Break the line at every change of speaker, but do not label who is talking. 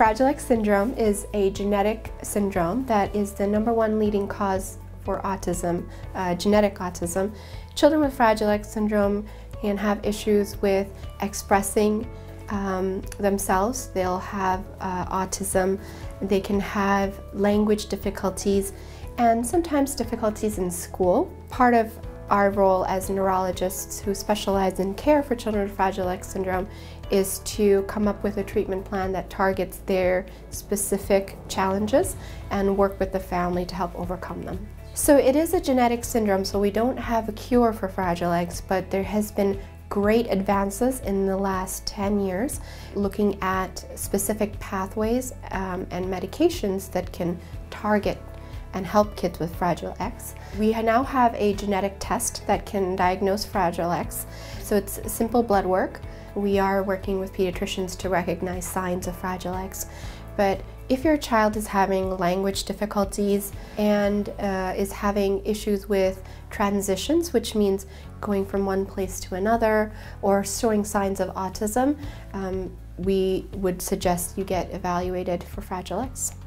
Fragile X syndrome is a genetic syndrome that is the #1 leading cause for autism, genetic autism. Children with Fragile X syndrome can have issues with expressing themselves. They'll have autism, they can have language difficulties, and sometimes difficulties in school. Part of our role as neurologists who specialize in care for children with Fragile X syndrome is to come up with a treatment plan that targets their specific challenges and work with the family to help overcome them. So it is a genetic syndrome, so we don't have a cure for Fragile X, but there has been great advances in the last 10 years looking at specific pathways and medications that can target and help kids with Fragile X. We now have a genetic test that can diagnose Fragile X. So it's simple blood work. We are working with pediatricians to recognize signs of Fragile X. But if your child is having language difficulties and is having issues with transitions, which means going from one place to another, or showing signs of autism, we would suggest you get evaluated for Fragile X.